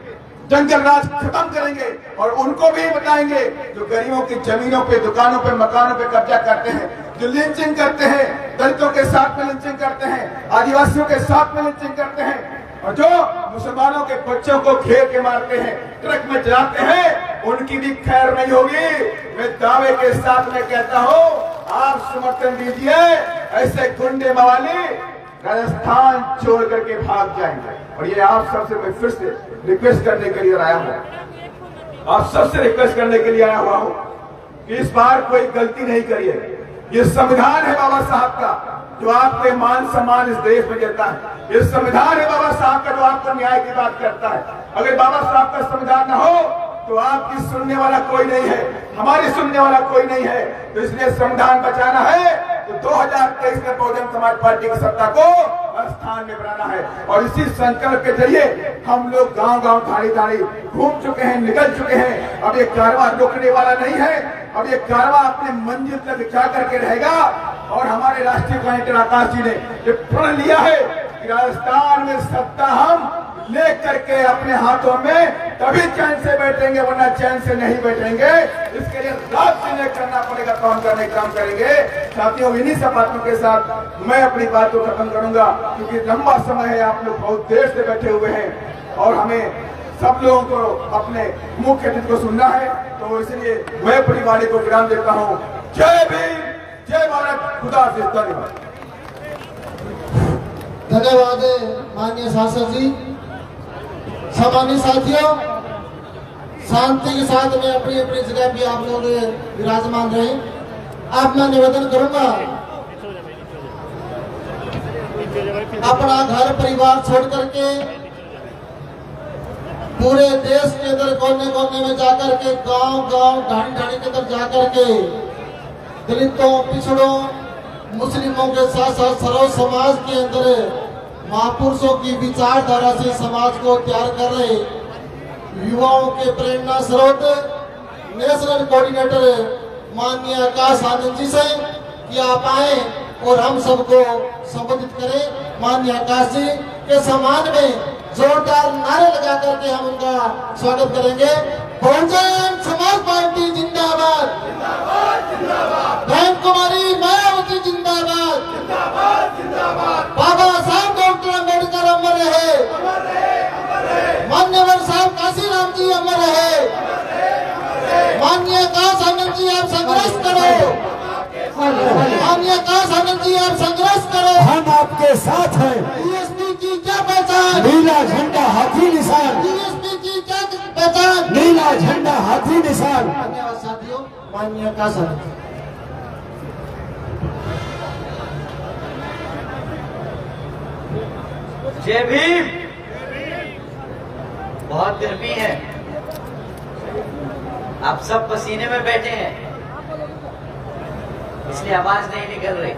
S5: जंगल राज खत्म करेंगे और उनको भी बताएंगे जो गरीबों की जमीनों पे, दुकानों पे, मकानों पे कब्जा करते हैं, जो लिंचिंग करते हैं, दलितों के साथ में लिंचिंग करते हैं, आदिवासियों के साथ में लिंचिंग करते हैं, और जो मुसलमानों के बच्चों को घेर के मारते हैं, ट्रक में चलाते हैं, उनकी भी खैर नहीं होगी। मैं दावे के साथ में कहता हूँ, आप समर्थन दीजिए। ऐसे गुंडे मवाली राजस्थान छोड़ करके भाग जाएंगे। और ये आप सबसे मैं फिर से रिक्वेस्ट करने के लिए आया हूँ, आप सबसे रिक्वेस्ट करने के लिए आया हुआ हूँ कि इस बार कोई गलती नहीं करिए। ये संविधान है बाबा साहब का जो आपके मान सम्मान इस देश में देता है। ये संविधान है बाबा साहब का जो आपको न्याय की बात करता है। अगर बाबा साहब का संविधान न हो तो आपकी सुनने वाला कोई नहीं है, हमारी सुनने वाला कोई नहीं है। तो इसलिए संविधान बचाना है तो 2023 में बहुजन समाज पार्टी की सत्ता को स्थान में बनाना है। और इसी संकल्प के जरिए हम लोग गांव-गांव, थाड़ी-थाड़ी घूम चुके हैं, निकल चुके हैं। अब ये कारवां रुकने वाला नहीं है। अब ये कारवां अपने मंजिल तक जा करके रहेगा। और हमारे राष्ट्रीय कोऑर्डिनेटर आकाश जी ने ये प्रण लिया है कि राजस्थान में सत्ता हम लेकर के अपने हाथों में तभी चैन से बैठेंगे, वरना चैन से नहीं बैठेंगे। इसके लिए रात दिन करना पड़ेगा, काम करने का काम करेंगे। साथियों, इन्हीं सब बातों के साथ मैं अपनी बात को खत्म करूंगा, क्योंकि लंबा समय है, आप लोग बहुत देर से बैठे हुए हैं और हमें सब लोगों को अपने मुख्य अतिथि को सुनना है। तो इसलिए मैं अपनी वाणी को विराम देता हूँ। जय भीम, जय भारत, खुदा हाफिज़, धन्यवाद।
S1: धन्यवाद माननीय सांसद जी। सम्मानित साथियों, शांति के साथ में अपनी अपनी जगह पे आप लोग विराजमान रहे। अब मैं निवेदन करूंगा, अपना घर परिवार छोड़ करके पूरे देश के अंदर कोने कोने में जाकर के, गांव-गांव, ढाणी-ढाणी के अंदर जाकर के दलितों, पिछड़ों, मुस्लिमों के साथ साथ सर्व समाज के अंदर महापुरुषों की विचारधारा से समाज को तैयार कर रहे युवाओं के प्रेरणा स्रोत नेशनल कोऑर्डिनेटर माननीय आकाश आनंद जी से कि आप आए और हम सबको संबोधित करें। माननीय आकाश जी के सम्मान में जोरदार नारे लगा करके हम उनका स्वागत करेंगे। बहुजन समाज पार्टी जिंदाबाद, बहन कुमारी मायावती जिंदाबाद, बाबा साहब डॉक्टर अम्बेडकर अमर रहे, मान्यवर साहब काशीराम जी अमर रहे, माननीय आकाश आनंद जी आप संघर्ष करो, माननीय आकाश आनंद जी आप संघर्ष करो,
S3: हम आपके साथ हैं।
S1: डीएसपी की क्या पहचान?
S3: नीला झंडा हाथी निशान,
S1: डीएसपी की क्या पहचान?
S3: नीला झंडा हाथी निशान।
S1: धन्यवाद साथियों। माननीय आकाश आनंद जी।
S6: जय भीम। बहुत गर्मी है, आप सब पसीने में बैठे हैं, इसलिए आवाज नहीं निकल रही।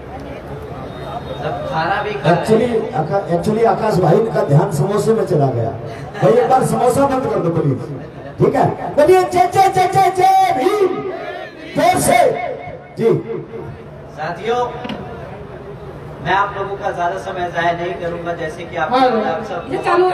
S6: सब खाना भी खा रहे हैं।
S3: एक्चुअली आकाश भाई का ध्यान समोसे में चला गया। भाई एक बार समोसा बंद कर दो प्लीज, ठीक है? बोलिए जय जय जय जय जय भीम, जोर से जी।
S6: साथियों, मैं आप लोगों का ज्यादा समय जाया नहीं करूंगा। जैसे कि आप सब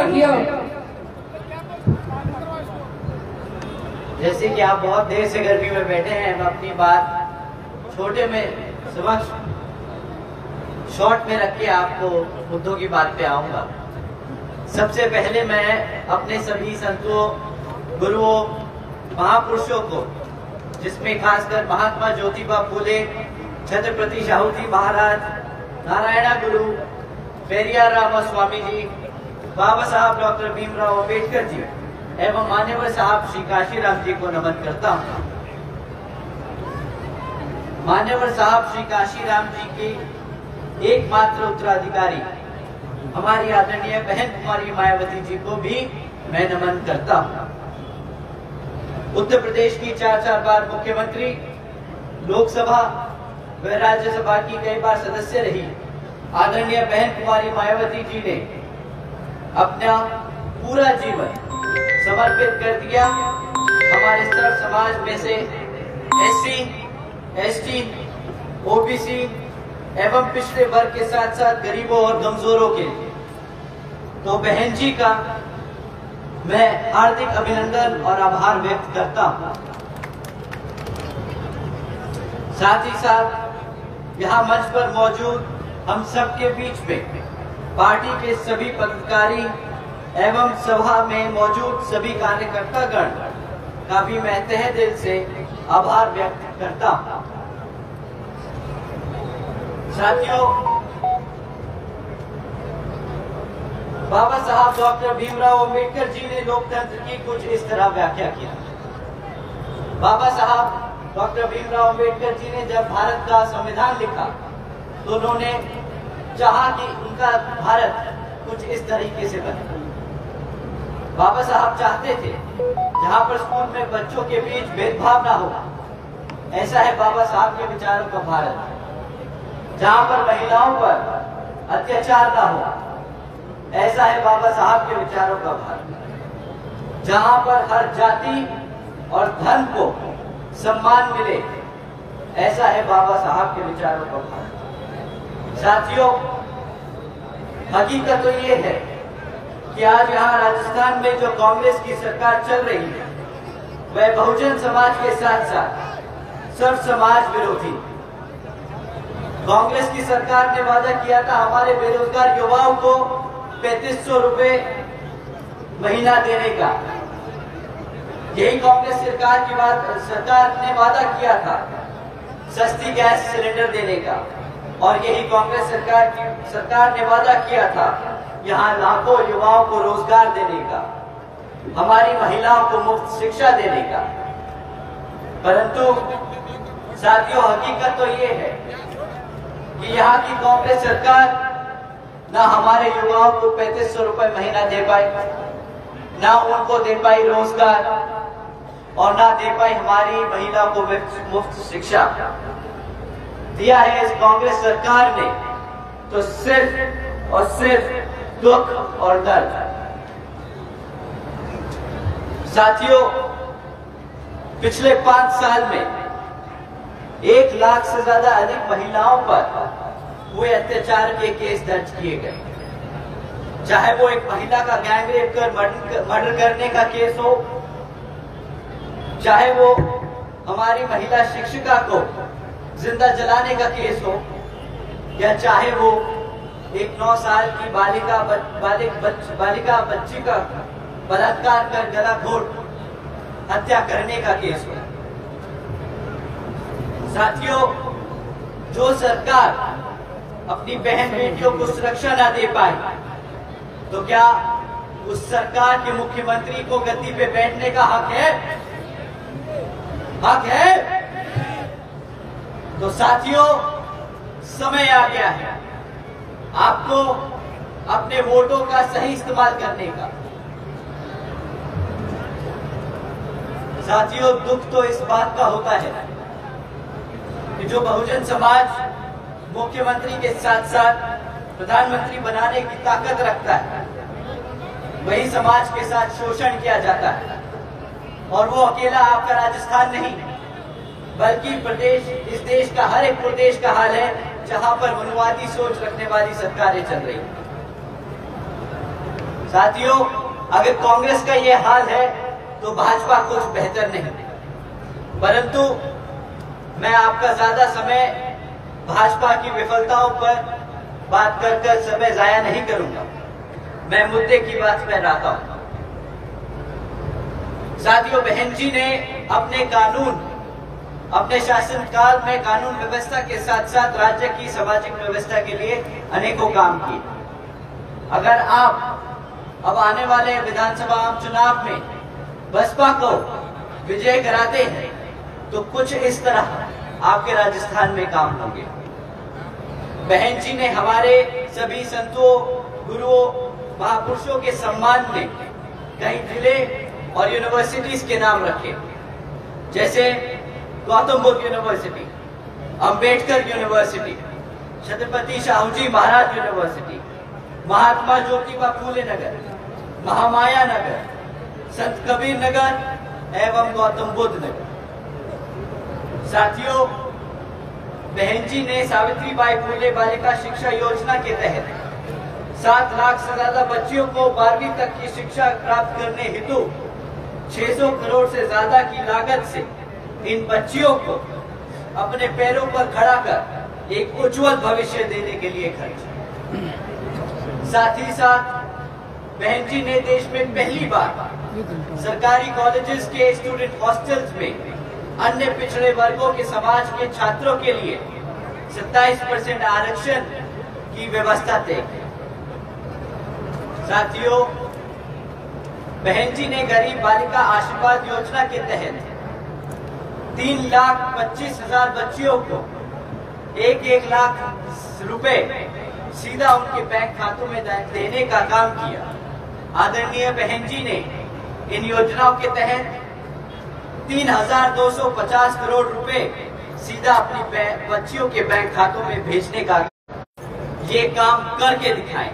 S6: जैसे कि आप बहुत देर से गर्मी में बैठे हैं, मैं अपनी बात छोटे में समझ शॉर्ट में रख के आपको मुद्दों की बात पे आऊंगा। सबसे पहले मैं अपने सभी संतों, गुरुओं, महापुरुषों को, जिसमें खासकर महात्मा ज्योतिबा फूले, छत्रपति शाहू जी महाराज, नारायणा गुरु, पेरियार रामास्वामी जी, बाबा साहब डॉक्टर भीमराव अम्बेडकर जी एवं मान्यवर साहब श्री काशीराम जी को नमन करता हूँ। मान्यवर साहब श्री काशीराम जी की एकमात्र उत्तराधिकारी हमारी आदरणीय बहन कुमारी मायावती जी को भी मैं नमन करता हूँ। उत्तर प्रदेश की 4 बार मुख्यमंत्री, लोकसभा व राज्यसभा की कई बार सदस्य रही आदरणीय बहन कुमारी मायावती जी ने अपना पूरा जीवन समर्पित कर दिया हमारे सर्व समाज में से SC, ST, OBC एवं पिछड़े वर्ग के साथ साथ गरीबों और कमजोरों के लिए। तो बहन जी का मैं हार्दिक अभिनंदन और आभार व्यक्त करता हूं। साथ ही साथ यहाँ मंच पर मौजूद हम सबके बीच में पार्टी के सभी पदाधिकारी एवं सभा में मौजूद सभी कार्यकर्तागण का भी मैं तहे दिल से आभार व्यक्त करता हूं। साथियों, बाबा साहब डॉक्टर भीमराव अंबेडकर जी ने लोकतंत्र की कुछ इस तरह व्याख्या किया। बाबा साहब डॉक्टर भीमराव अंबेडकर जी ने जब भारत का संविधान लिखा तो उन्होंने चाहा कि उनका भारत कुछ इस तरीके से बने। बाबा साहब चाहते थे जहां पर स्कूल में बच्चों के बीच भेदभाव ना हो, ऐसा है बाबा साहब के विचारों का भारत। जहां पर महिलाओं पर अत्याचार ना हो, ऐसा है बाबा साहब के विचारों का भारत। जहां पर हर जाति और धर्म को सम्मान मिले, ऐसा है बाबा साहब के विचारों का भारत। साथियों, हकीकत तो ये है कि आज यहाँ राजस्थान में जो कांग्रेस की सरकार चल रही है वह बहुजन समाज के साथ साथ सर्व समाज विरोधी। कांग्रेस की सरकार ने वादा किया था हमारे बेरोजगार युवाओं को 3500 रुपए महीना देने का। यही कांग्रेस सरकार ने वादा किया था सस्ती गैस सिलेंडर देने का, और यही कांग्रेस सरकार ने वादा किया था यहाँ लाखों युवाओं को रोजगार देने का, हमारी महिलाओं को मुफ्त शिक्षा देने का। परंतु साथियों, हकीकत तो ये है कि यहाँ की कांग्रेस सरकार ना हमारे युवाओं को 3500 रुपए महीना दे पाई, ना उनको दे पाई रोजगार, और ना दे पाई हमारी महिला को मुफ्त शिक्षा। दिया है इस कांग्रेस सरकार ने तो सिर्फ और सिर्फ दुख और दर्द। साथियों, पिछले 5 साल में 1 लाख से ज्यादा अधिक महिलाओं पर हुए अत्याचार के केस दर्ज किए गए। चाहे वो एक महिला का गैंगरेप कर मर्डर करने का केस हो, चाहे वो हमारी महिला शिक्षिका को जिंदा जलाने का केस हो, या चाहे वो एक 9 साल की बालिका बच्ची का बलात्कार कर गला घोट हत्या करने का केस हो। साथियों, जो सरकार अपनी बहन बेटियों को सुरक्षा ना दे पाए तो क्या उस सरकार के मुख्यमंत्री को गद्दी पे बैठने का हक है? हक है? तो साथियों, समय आ गया है आपको अपने वोटों का सही इस्तेमाल करने का। साथियों, दुख तो इस बात का होता है कि जो बहुजन समाज मुख्यमंत्री के साथ साथ प्रधानमंत्री बनाने की ताकत रखता है, वही समाज के साथ शोषण किया जाता है। और वो अकेला आपका राजस्थान नहीं, बल्कि इस देश का हर एक प्रदेश का हाल है जहां पर मनुवादी सोच रखने वाली सरकारें चल रही हैं। साथियों, अगर कांग्रेस का ये हाल है तो भाजपा कुछ बेहतर नहीं। परंतु मैं आपका ज्यादा समय भाजपा की विफलताओं पर बात कर समय जाया नहीं करूंगा। मैं मुद्दे की बात पर आता हूं। साथियों, बहन जी ने अपने शासनकाल में कानून व्यवस्था के साथ साथ राज्य की सामाजिक व्यवस्था के लिए अनेकों काम किए। अगर आप अब आने वाले विधानसभा आम चुनाव में बसपा को विजय कराते हैं तो कुछ इस तरह आपके राजस्थान में काम होंगे। बहन जी ने हमारे सभी संतों, गुरुओं, महापुरुषों के सम्मान में कई जिले और यूनिवर्सिटीज के नाम रखे, जैसे Gautam Buddha university, Ambedkar university, Chhatrapati Shahuji Maharaj university, Mahatma Jyotiba Phule Nagar, Mahamaya Nagar, Sant Kabir नगर एवं गौतम बुद्ध नगर। साथियों, बहन जी ने सावित्रीबाई फूले बालिका शिक्षा योजना के तहत 7 लाख से ज्यादा बच्चियों को 12वीं तक की शिक्षा प्राप्त करने हेतु 600 करोड़ से ज्यादा की लागत से इन बच्चियों को अपने पैरों पर खड़ा कर एक उज्जवल भविष्य देने के लिए खर्च। साथ ही साथ बहन जी ने देश में पहली बार सरकारी कॉलेजेस के स्टूडेंट हॉस्टल्स में अन्य पिछड़े वर्गों के समाज के छात्रों के लिए 27% आरक्षण की व्यवस्था तय की। साथियों, बहन जी ने गरीब बालिका आशीर्वाद योजना के तहत 3,25,000 बच्चियों को 1-1 लाख रुपए सीधा उनके बैंक खातों में देने का काम किया। आदरणीय बहन जी ने इन योजनाओं के तहत 3,250 करोड़ रुपए सीधा अपनी बच्चियों के बैंक खातों में भेजने का ये काम करके दिखाए।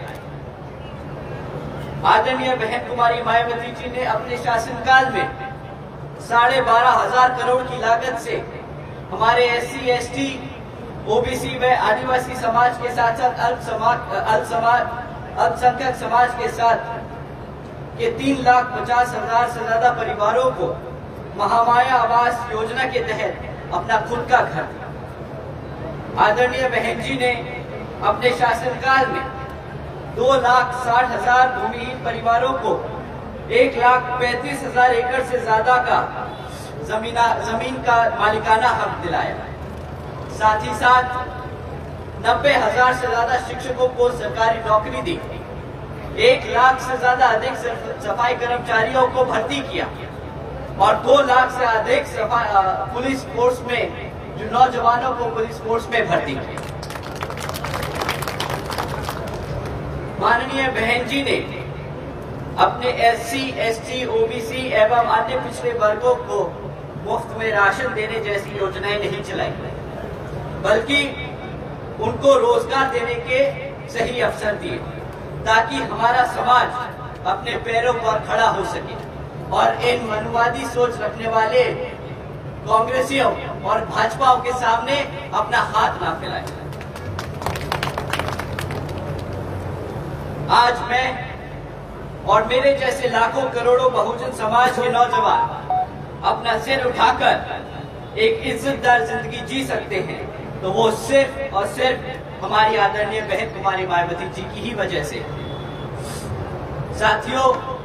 S6: आदरणीय बहन कुमारी मायावती जी ने अपने शासनकाल में 12,500 करोड़ की लागत से हमारे SC, ST, OBC व आदिवासी समाज के साथ साथ अल्पसंख्यक समाज के साथ ये 3,50,000 से ज्यादा परिवारों को महामाया आवास योजना के तहत अपना खुद का घर दिया। आदरणीय बहन जी ने अपने शासनकाल में 2,60,000 भूमिहीन परिवारों को 1,35,000 एकड़ से ज्यादा का जमीन का मालिकाना हक दिलाया। साथ ही साथ 90,000 से ज्यादा शिक्षकों को सरकारी नौकरी दी। 1 लाख से ज्यादा अधिक सफाई कर्मचारियों को भर्ती किया और 2 लाख से अधिक पुलिस फोर्स में जो नौजवानों को पुलिस फोर्स में भर्ती किया। माननीय बहन जी ने अपने SC, ST, OBC एवं अन्य पिछड़े वर्गों को मुफ्त में राशन देने जैसी योजनाएं नहीं चलाई, बल्कि उनको रोजगार देने के सही अवसर दिए ताकि हमारा समाज अपने पैरों पर खड़ा हो सके और इन मनुवादी सोच रखने वाले कांग्रेसियों और भाजपाओं के सामने अपना हाथ ना फैलाए। आज मैं और मेरे जैसे लाखों करोड़ों बहुजन समाज के नौजवान अपना सिर उठाकर एक इज्जतदार जिंदगी जी सकते हैं तो वो सिर्फ और सिर्फ हमारी आदरणीय बहन कुमारी मायावती जी की ही वजह से। साथियों,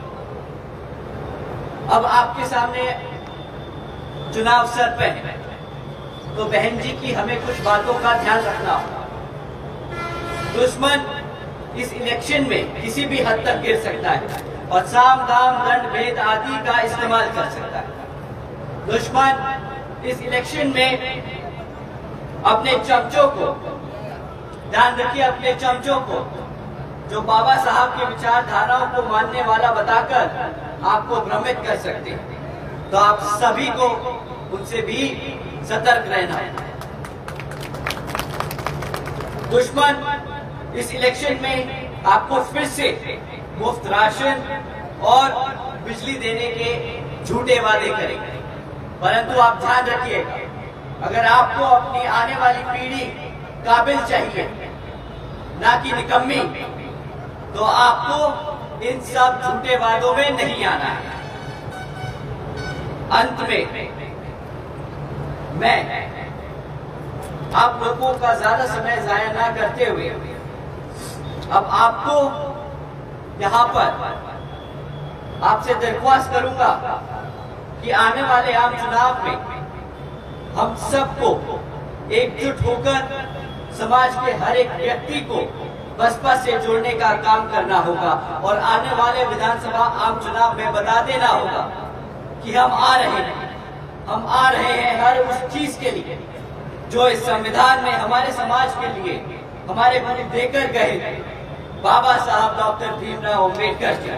S6: अब आपके सामने चुनाव सर पे है तो बहन जी की हमें कुछ बातों का ध्यान रखना होगा। दुश्मन इस इलेक्शन में किसी भी हद तक गिर सकता है और साम दाम दंड भेद आदि का इस्तेमाल कर सकता है। दुश्मन इस इलेक्शन में अपने चमचों को, ध्यान रखिए, अपने चमचों को जो बाबा साहब की विचारधाराओं को मानने वाला बताकर आपको भ्रमित कर सकते हैं, तो आप सभी को उनसे भी सतर्क रहना है। दुश्मन इस इलेक्शन में आपको फिर से मुफ्त राशन और बिजली देने के झूठे वादे करेंगे, परंतु आप ध्यान रखिए, अगर आपको अपनी आने वाली पीढ़ी काबिल चाहिए ना कि निकम्मी, तो आपको इन सब झूठे वादों में नहीं आना है। अंत में मैं आप लोगों का ज्यादा समय जाया ना करते हुए अब आपको यहाँ पर आपसे दरख्वास्त करूंगा कि आने वाले आम चुनाव में हम सबको एकजुट होकर समाज के हर एक व्यक्ति को बसपा से जोड़ने का काम करना होगा और आने वाले विधानसभा आम चुनाव में बता देना होगा कि हम आ रहे हैं हर उस चीज के लिए जो इस संविधान में हमारे समाज के लिए हमारे गुरु देकर गए बाबा साहब डॉक्टर भीमराव अम्बेडकर जी।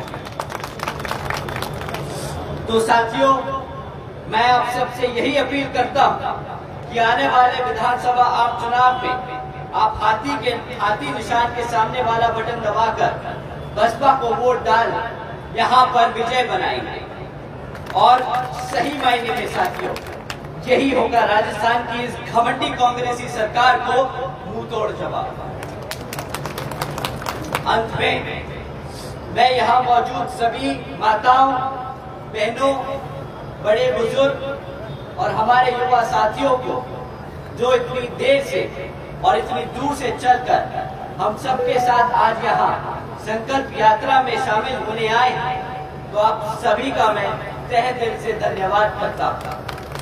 S6: तो साथियों, मैं आप सबसे यही अपील करता हूं कि आने वाले विधानसभा आम चुनाव में आप हाथी निशान के सामने वाला बटन दबाकर बसपा को वोट डाल यहां पर विजय बनाएंगे और सही मायने में साथियों यही होगा राजस्थान की इस घमंडी कांग्रेसी सरकार को मुंह तोड़ जवाब। अंत में मैं यहाँ मौजूद सभी माताओं, बहनों, बड़े बुजुर्ग और हमारे युवा साथियों को जो इतनी देर से और इतनी दूर से चलकर हम सबके साथ आज यहाँ संकल्प यात्रा में शामिल होने आए हैं, तो आप सभी का मैं तहे दिल से धन्यवाद करता हूँ।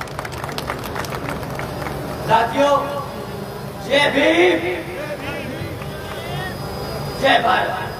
S6: साथियों, जय भीम, जय भारत।